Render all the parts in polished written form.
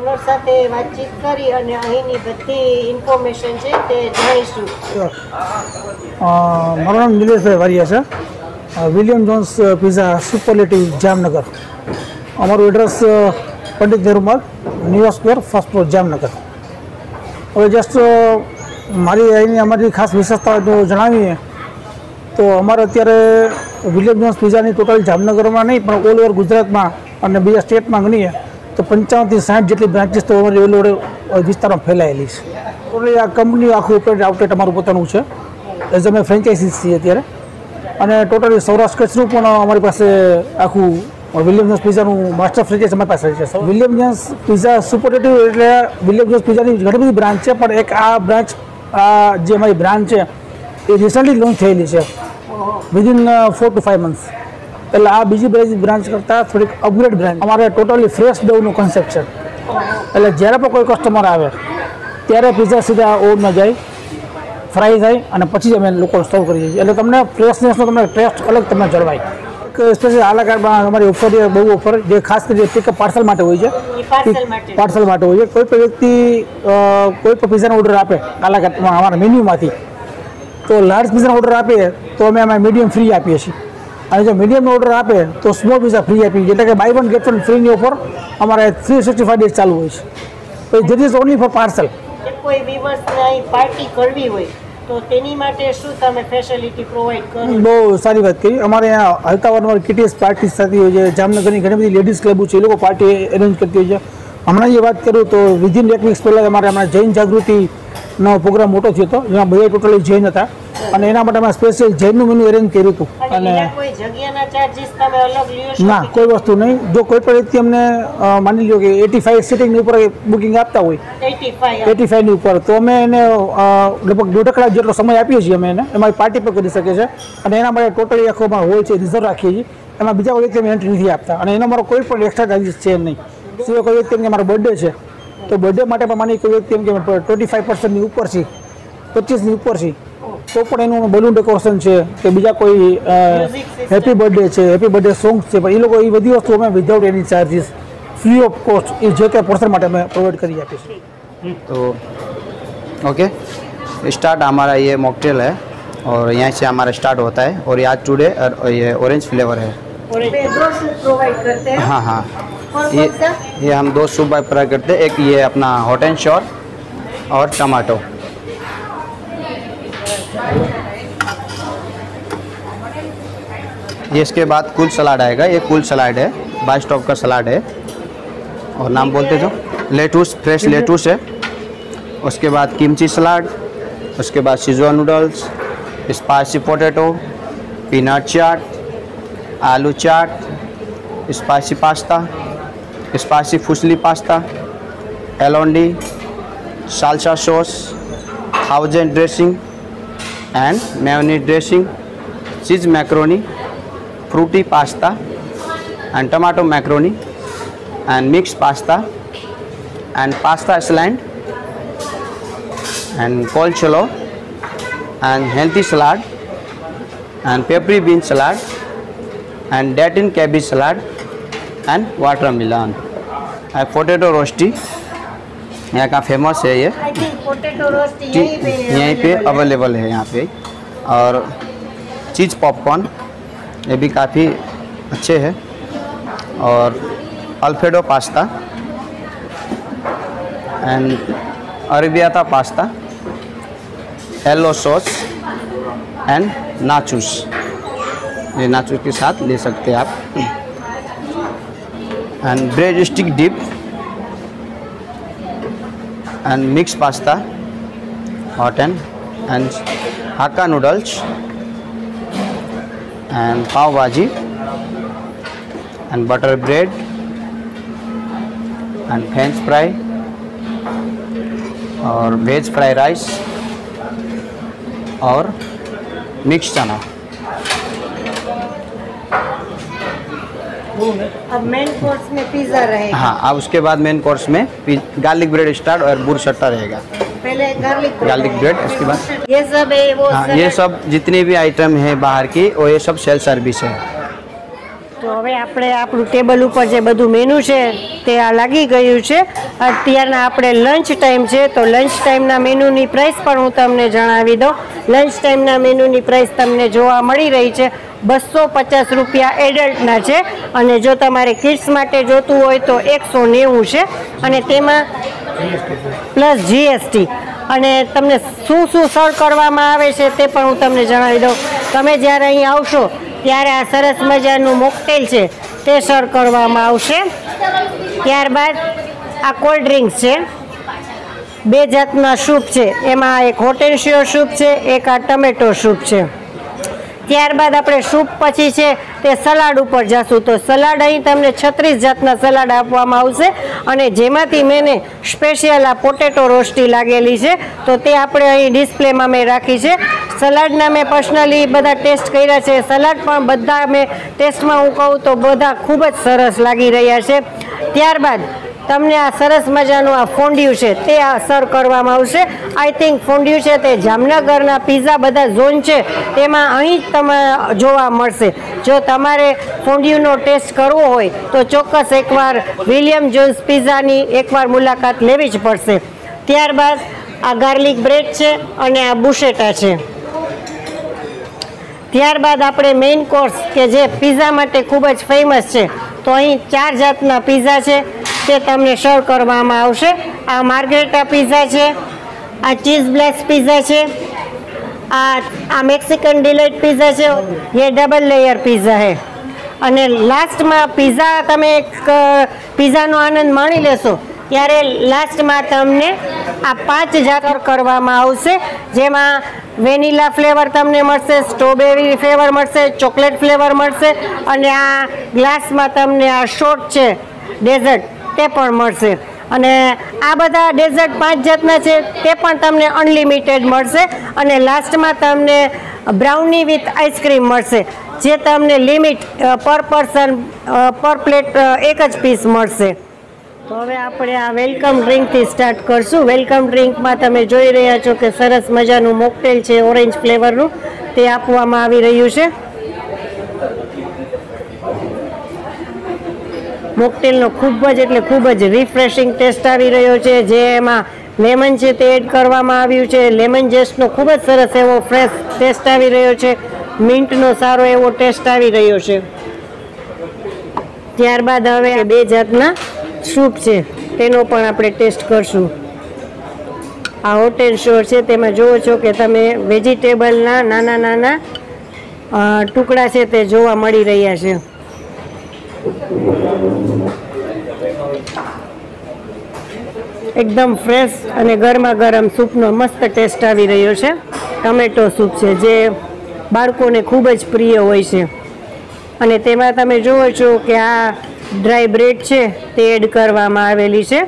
Honour સાથે વાતચીત કરી અને અહીંની બધી ઇન્ફોર્મેશન છે તે જાણીશું. મારું નામ નિલેશભાઈ વારિયા છે, William Jones pizza superlative Jamnagar. અમારું address Pandit Nehru Marg, new square, first floor, Jamnagar. હવે જસ્ટ મારી અહીંની અમારી ખાસ વિશેષતા જણાવીએ તો અમારે અત્યારે વિલિયમ જોન્સ પિઝાની ટોટલ જામનગરમાં નહીં પણ ઓલ ઓવર ગુજરાતમાં અને બીજા સ્ટેટમાં ગણીએ તો 55 થી 60 જેટલી બ્રાન્ચીસ તો અમારી ઓલ ઓવર વિસ્તારમાં ફેલાયેલી છે. ટોટલી આ કંપની આખું ઓપરેટ આઉટલેટ અમારું પોતાનું છે, એઝ અમે ફ્રેન્ચાઇઝીસ છીએ અત્યારે. અને ટોટલી સૌરાષ્ટ્ર કચ્છનું પણ અમારી પાસે આખું વિલિયમ જોન્સ પિઝાનું માસ્ટર ફ્રેન્ચાઇઝ અમારી પાસે છે. વિલિયમ જોન્સ પિઝા સુપરલેટિવ એટલે વિલિયમ જોન્સ પિઝાની ઘણી બધી બ્રાન્ચ છે, પણ એક આ બ્રાન્ચ જે અમારી બ્રાન્ચ છે એ રિસન્ટલી લોન્ચ થયેલી છે વિધિન 4 to 5 months. એટલે આ બીજી બ્રાન્ચ કરતાં થોડીક અપગ્રેડ બ્રાન્ચ. અમારે ટોટલી ફ્રેશ ડોનું કન્સેપ્ટ છે. એટલે જ્યારે પણ કોઈ કસ્ટમર આવે ત્યારે પિઝા સીધા ઓવનમાં જાય, ફ્રાય થાય અને પછી જ અમે લોકો સર્વ કરીએ છીએ. એટલે તમને ફ્રેશનેસનો તમને ટેસ્ટ અલગ તમને જળવાય. એક સ્પેશિયલ આ કાર્ડમાં અમારી ઓફર છે, બહુ ઓફર જે ખાસ કરીને પિકઅપ પાર્સલ માટે હોય છે. પાર્સલ માટે હોય છે. કોઈ પણ વ્યક્તિ કોઈ પણ પિઝાનો ઓર્ડર આપે આ કાર્ડમાં અમારા મેન્યુમાંથી તો લાર્જ પિઝાનો ઓર્ડર આપીએ તો અમે એમાં મીડિયમ ફ્રી આપીએ છીએ, અને જો મીડિયમનો ઓર્ડર આપે તો સ્મોલ પિઝા ફ્રી આપીએ છીએ. એટલે કે બાય 1 get 1 ફ્રીની ઓફર અમારે 365 ડેઝ ચાલુ હોય છે. તો this is only for parcel. કોઈ વિવર્સને અહીં પાર્ટી કરવી હોય તો તેની માટે શું તમે ફેસિલિટી પ્રોવાઈડ કરો? બહુ સારી વાત કરી. અમારે અહીંયા હલતાવારમાં કિટીએસ પાર્ટી થતી હોય છે. જામનગરની ઘણી બધી લેડીઝ ક્લબો છે, એ લોકો પાર્ટી એરેન્જ કરતી હોય છે. હમણાં જે વાત કરું તો વિધિન 1 week પહેલાં અમારે હમણાં જૈન જાગૃતિનો પ્રોગ્રામ મોટો થયો હતો, જેમાં બધા ટોટલી જૈન હતા અને એના માટે અમે સ્પેશિયલ જૈનનું મેનુ અરેન્જ કર્યું હતું. અને કોઈ જગ્યાના ચાર્જીસ તમે અલગ લ્યો છો? ના, કોઈ વસ્તુ નહીં. જો કોઈ પણ વ્યક્તિ અમને માની લો કે 85 સિટિંગની ઉપર બુકિંગ આપતા હોય 85ની ઉપર તો અમે એને લગભગ 1.5 કલાક જેટલો સમય આપીએ છીએ અમે એને, એમાં પાર્ટી પણ કરી શકે છે. અને એના માટે ટોટલી આખો હોલ છે રિઝર્વ રાખીએ છીએ. એમાં બીજા કોઈ વ્યક્તિ અમે એન્ટ્રી નથી આપતા અને એનો મારો કોઈ પણ એક્સ્ટ્રા ચાર્જીસ છે નહીં. સિવાય કોઈ વ્યક્તિ એમ કે મારો બર્થડે છે તો બર્થડે માટે પણ માની કોઈ વ્યક્તિ એમ કે 25%ની ઉપર છે, 25ની ઉપર છે તો પણ એનું બલૂન ડેકોરેશન છે કે બીજા કોઈ હેપી બર્થડે છે, હેપી બર્થડે સોંગ્સ છે, પણ એ લોકો એ બધી વસ્તુ અમે without any charges free of cost ये जो क्या पर्सन માટે અમે પ્રોવાઈડ કરી આપીએ છીએ. तो ओके स्टार्ट हमारा ये मॉकटेल है और यहाँ से हमारा स्टार्ट होता है और आज टुडे और ये ऑरेंज फ्लेवर है. और दो सूप प्रोवाइड करते हैं? हाँ हाँ, कौन सा? ये हम 2 सूप प्रोवाइड करते हैं. एक ये अपना हॉट एंड श्योर और टमाटो. ये इसके बाद कुल सलाद आएगा. ये कुल सलाद है, 22 टॉप का सलाद है और नाम बोलते जो लेटूस, फ्रेश लेटूस है. उसके बाद किमची सलाद, उसके बाद Szechuan noodles, spicy potato, peanut chaat, aloo chaat, spicy pasta, spicy fusilli pasta, एलोंडी, salsa sauce, thousand dressing and mayonnaise dressing, cheese macaroni, fruity pasta and tomato macaroni and mixed pasta and pasta salad and coleslaw and healthy salad and peppery bean salad and datin cabbage salad and watermelon and potato roasty. यहाँ का famous है ये. Potato रोस्टी यहीं पे available है यहाँ पे. और चीज़ पॉपकॉर्न ये भी काफ़ी अच्छे हैं. और Alfredo pasta and arrabbiata pasta, yellow sauce and nachos. ये नाचूस के साथ ले सकते हैं आप. And bread stick dip and mix pasta, hot and Hakka noodles and pav bhaji and butter bread and French fry और वेज फ्राई राइस और mix चना. अब मेन कोर्स में पिज़्ज़ा रहेगा. हाँ, अब उसके बाद मेन कोर्स में गार्लिक ब्रेड स्टार्ट और बुरशट्टा रहेगा. पहले गार्लिक ब्रेड उसके बाद ये सब है वो. हाँ, ये सब जितनी भी आइटम है बाहर की और ये सब सेल्फ सर्विस है. તો હવે આપણે આપણું ટેબલ ઉપર જે બધું મેનુ છે તે આ લાગી ગયું છે. અત્યારના આપણે લંચ ટાઈમ છે, તો લંચ ટાઈમના મેનુની પ્રાઇસ પણ હું તમને જણાવી દઉં. લંચ ટાઈમના મેનુની પ્રાઇસ તમને જોવા મળી રહી છે 250 રૂપિયા એડલ્ટના છે, અને જો તમારે કિડ્સ માટે જોતું હોય તો 190 છે, અને તેમાં પ્લસ જીએસટી. અને તમને શું સર્વ કરવામાં આવે છે તે પણ હું તમને જણાવી દઉં. તમે જ્યારે અહીં આવશો ત્યારે આ સરસ મજાનું મોકટેલ છે તે સર્વ કરવામાં આવશે. ત્યારબાદ આ કોલ્ડ ડ્રિંક્સ છે, 2 જાતના સૂપ છે, એમાં એક હોટ એન્ડ શ્યોર સૂપ છે, એક આ ટમેટો સૂપ છે. ત્યારબાદ આપણે સૂપ પછી છે તે સલાડ ઉપર જશું. તો સલાડ અહીં તમને 36 જાતના સલાડ આપવામાં આવશે, અને જેમાંથી મેં સ્પેશિયલ આ પોટેટો રોસ્ટી લાગેલી છે, તો તે આપણે અહીં ડિસ્પ્લેમાં મેં રાખી છે. સલાડના મેં પર્સનલી બધા ટેસ્ટ કર્યા છે. સલાડ પણ બધા મેં ટેસ્ટમાં હું કહું તો બધા ખૂબ જ સરસ લાગી રહ્યા છે. ત્યારબાદ તમને આ સરસ મજાનું આ ફોન્ડ્યુ છે તે આ સર્વ કરવામાં આવશે. આઈ થિંક ફોન્ડ્યુ છે તે જામનગરના પીઝા બધા ઝોન છે તેમાં અહીં જ તમે જોવા મળશે. જો તમારે ફોન્ડ્યુનો ટેસ્ટ કરવો હોય તો ચોક્કસ એકવાર વિલિયમ જોન્સ પીઝાની એકવાર મુલાકાત લેવી જ પડશે. ત્યારબાદ આ ગાર્લિક બ્રેડ છે અને આ બુશેટા છે. ત્યારબાદ આપણે મેઇન કોર્સ કે જે પીઝા માટે ખૂબ જ ફેમસ છે, તો અહીં 4 જાતના પીઝા છે તે તમને સર્વ કરવામાં આવશે. આ માર્ગરેટા પીઝા છે, આ ચીઝ બ્લેક્સ પીઝા છે, આ મેક્સિકન ડિલાઇટ પીઝા છે, ये डबल लेयर પીઝા है. અને લાસ્ટમાં પીઝા તમે પીઝાનો આનંદ માણી લેશો ત્યારે લાસ્ટમાં તમને આ 5 જાત કરવામાં આવશે, જેમાં વેનીલા ફ્લેવર તમને મળશે, સ્ટ્રોબેરી ફ્લેવર મળશે, ચોકલેટ ફ્લેવર મળશે, અને આ ગ્લાસમાં તમને આ શોર્ટ છે ડેઝર્ટ તે પણ મળશે. અને આ બધા ડેઝર્ટ 5 જાતના છે તે પણ તમને અનલિમિટેડ મળશે. અને લાસ્ટમાં તમને બ્રાઉની વિથ આઈસ્ક્રીમ મળશે, જે તમને લિમિટ પર પર્સન પર પ્લેટ 1 જ પીસ મળશે. તો હવે આપણે આ વેલકમ ડ્રિંકથી સ્ટાર્ટ કરશું. વેલકમ ડ્રિંકમાં તમે જોઈ રહ્યા છો કે સરસ મજાનું મોકટેલ છે ઓરેન્જ ફ્લેવરનું, તે આપવામાં આવી રહ્યું છે. મોકટેલનો ખૂબ જ એટલે ખૂબ જ રિફ્રેશિંગ ટેસ્ટ આવી રહ્યો છે. જે એમાં લેમન છે તે એડ કરવામાં આવ્યું છે. લેમન જેસ્ટનો ખૂબ જ સરસ એવો ફ્રેશ ટેસ્ટ આવી રહ્યો છે. મિન્ટનો સારો એવો ટેસ્ટ આવી રહ્યો છે. ત્યારબાદ હવે 2 જાતના સૂપ છે તેનો પણ આપણે ટેસ્ટ કરશું. આ હોટ એન્ડ શ્યોર છે, તેમાં જુઓ છો કે તમે વેજીટેબલના નાના નાના ટુકડા છે તે જોવા મળી રહ્યા છે. એકદમ ફ્રેશ અને ગરમા ગરમ સૂપનો મસ્ત ટેસ્ટ આવી રહ્યો છે. ટમેટો સૂપ છે જે બાળકોને ખૂબ જ પ્રિય હોય છે. અને તેમાં તમે જુઓ છો કે આ ડ્રાય બ્રેડ છે તે એડ કરવામાં આવેલી છે.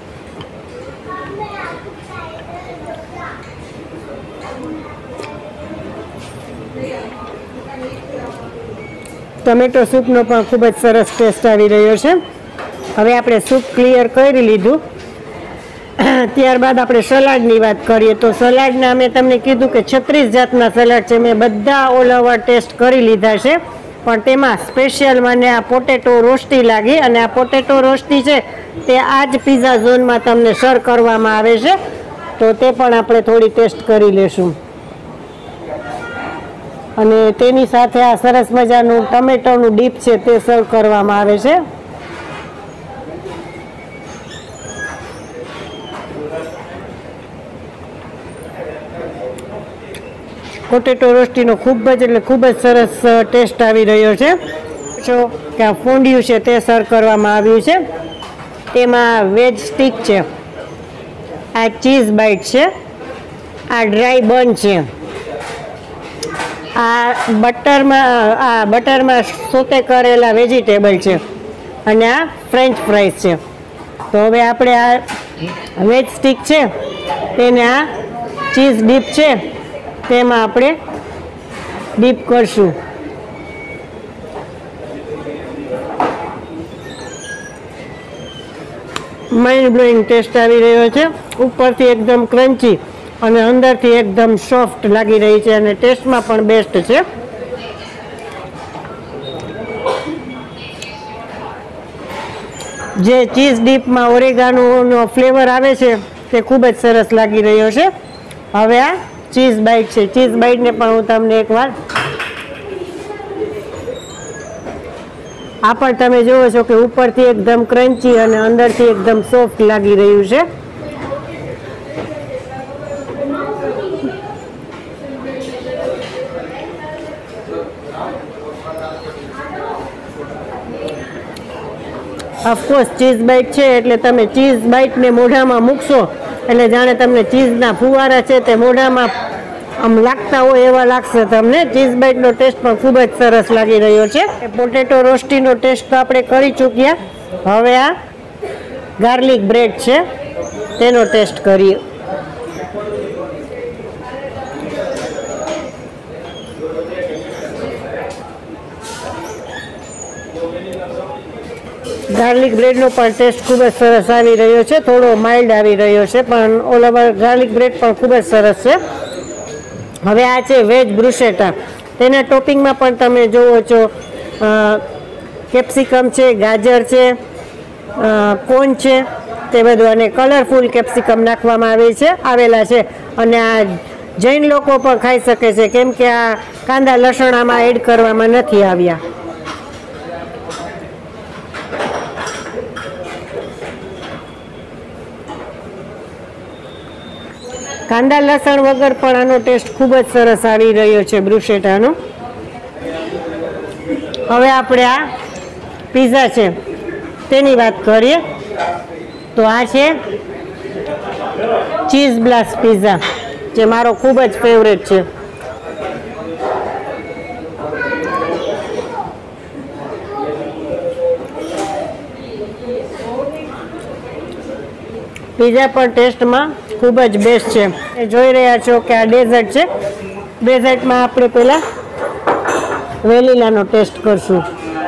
ટમેટો સૂપનો પણ ખૂબ જ સરસ ટેસ્ટ આવી રહ્યો છે. હવે આપણે સૂપ ક્લિયર કરી લીધું. ત્યારબાદ આપણે સલાડની વાત કરીએ તો સલાડના મેં તમને કીધું કે 36 જાતના સલાડ છે. મેં બધા ઓલ ઓવર ટેસ્ટ કરી લીધા છે, પણ તેમાં સ્પેશિયલ મને આ પોટેટો રોસ્ટી લાગી. અને આ પોટેટો રોસ્ટી છે તે આ જ પીઝા ઝોનમાં તમને સર્વ કરવામાં આવે છે, તો તે પણ આપણે થોડી ટેસ્ટ કરી લેશું. અને તેની સાથે આ સરસ મજાનું ટમેટોનું ડીપ છે તે સર્વ કરવામાં આવે છે. પોટેટો રોસ્ટીનો ખૂબ જ એટલે ખૂબ જ સરસ ટેસ્ટ આવી રહ્યો છે. જો કે આ ફોન્ડ્યુ છે તે સર્વ કરવામાં આવ્યું છે. તેમાં વેજ સ્ટીક છે, આ ચીઝ બાઇટ છે, આ ડ્રાય બન છે, આ બટરમાં સોતે કરેલા વેજીટેબલ છે, અને આ ફ્રેન્ચ ફ્રાઈઝ છે. તો હવે આપણે આ વેજ સ્ટીક છે તેને આ ચીઝ ડીપ છે તેમાં આપણે ડીપ કરશું. માઇન્ડ બ્લોઈંગ ટેસ્ટ આવી રહ્યો છે. ઉપરથી એકદમ ક્રન્ચી અને અંદરથી એકદમ સોફ્ટ લાગી રહી છે, અને ટેસ્ટમાં પણ બેસ્ટ છે. જે ચીઝ ડીપમાં ઓરેગાનોનો ફ્લેવર આવે છે તે ખૂબ જ સરસ લાગી રહ્યો છે. હવે આ ચીઝ બાઇટ છે, ચીઝ બાઇટને પણ હું તમને એકવાર આ પણ તમે જુઓ છો કે ઉપરથી એકદમ ક્રન્ચી અને અંદરથી એકદમ સોફ્ટ લાગી રહ્યું છે. ઓફકોર્સ ચીઝ બાઇટ છે એટલે તમે ચીઝ બાઇટને મોઢામાં મૂકશો એટલે જાણે તમને ચીઝના ફુવારા છે તે મોઢામાં આમ લાગતા હોય એવા લાગશે તમને. ચીઝ બાઇટનો ટેસ્ટ પણ ખૂબ જ સરસ લાગી રહ્યો છે. પોટેટો રોસ્ટીનો ટેસ્ટ તો આપણે કરી ચૂક્યા. હવે આ ગાર્લિક બ્રેડ છે તેનો ટેસ્ટ કરીએ. ગાર્લિક બ્રેડનો પણ ટેસ્ટ ખૂબ જ સરસ આવી રહ્યો છે, થોડો માઇલ્ડ આવી રહ્યો છે પણ ઓલ ઓવર ગાર્લિક બ્રેડ પણ ખૂબ જ સરસ છે. હવે આ છે વેજ બ્રુસેટા. તેના ટોપિંગમાં પણ તમે જુઓ છો કેપ્સિકમ છે, ગાજર છે, કોર્ન છે, તે બધું અને કલરફુલ કેપ્સિકમ નાખવામાં આવેલા છે. અને આ જૈન લોકો પણ ખાઈ શકે છે કેમ કે આ કાંદા લસણ આમાં એડ કરવામાં નથી આવ્યા. કાંદા લસણ વગર પણ આનો ટેસ્ટ ખૂબ જ સરસ આવી રહ્યો છે બ્રુસેટાનો. હવે આપણે આ પીઝા છે તેની વાત કરીએ તો આ છે ચીઝ બ્લાસ્ટ પીઝા જે મારો ખૂબ જ ફેવરેટ છે. પીઝા પણ ટેસ્ટમાં ખૂબ જ બેસ્ટ છે. જોઈ રહ્યા છો કે આ ડેઝર્ટ છે. ડેઝર્ટમાં આપણે પહેલાં વેનીલાનો ટેસ્ટ કરશું.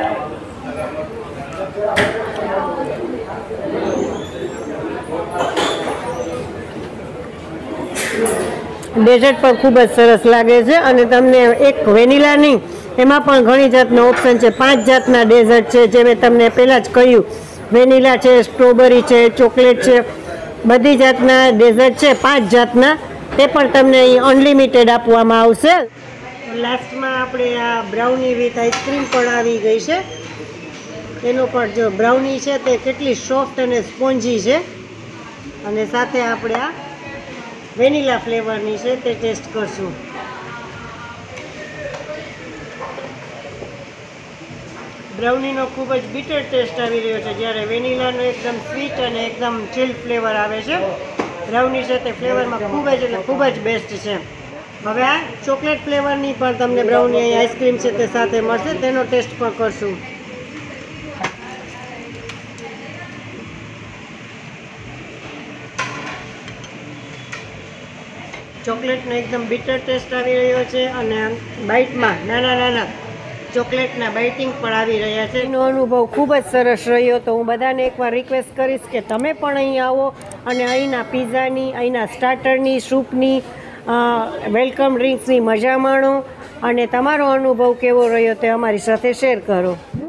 ડેઝર્ટ પણ ખૂબ જ સરસ લાગે છે અને તમને એક વેનીલા નહીં એમાં પણ ઘણી જાતના ઓપ્શન છે. 5 જાતના ડેઝર્ટ છે જે મેં તમને પહેલાં જ કહ્યું. વેનીલા છે, સ્ટ્રોબેરી છે, ચોકલેટ છે, બધી જાતના ડેઝર્ટ છે 5 જાતના. તે પણ તમને અહીં અનલિમિટેડ આપવામાં આવશે. લાસ્ટમાં આપણે આ બ્રાઉની વિથ આઈસ્ક્રીમ પણ આવી ગઈ છે. એનો પણ જો બ્રાઉની છે તે કેટલી સોફ્ટ અને સ્પોન્જી છે અને સાથે આપણે આ વેનીલા ફ્લેવરની છે તે ટેસ્ટ કરશું. બ્રાઉનીનો ખૂબ જ બીટર ટેસ્ટ આવી રહ્યો છે જ્યારે વેનીલાનો એકદમ સ્વીટ અને એકદમ ચિલ્ડ ફ્લેવર આવે છે. બ્રાઉની છે તે ફ્લેવરમાં ખૂબ જ બેસ્ટ છે. હવે આ ચોકલેટ ફ્લેવરની પણ તમને બ્રાઉની અહીં આઈસ્ક્રીમ છે તે સાથે મળશે, તેનો ટેસ્ટ પણ કરશું. ચોકલેટનો એકદમ બીટર ટેસ્ટ આવી રહ્યો છે અને બાઇટમાં નાના નાના ચોકલેટના બાઇટિંગ પણ આવી રહ્યા છે. એનો અનુભવ ખૂબ જ સરસ રહ્યો. તો હું બધાને એકવાર રિક્વેસ્ટ કરીશ કે તમે પણ અહીં આવો અને અહીંના પીઝાની, અહીંના સ્ટાર્ટરની, સૂપની, વેલકમ ડ્રિંક્સની મજા માણો અને તમારો અનુભવ કેવો રહ્યો તે અમારી સાથે શેર કરો.